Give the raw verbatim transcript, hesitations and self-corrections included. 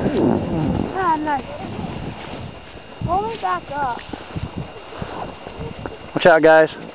Ah, nice. Pull me back up. Watch out, guys.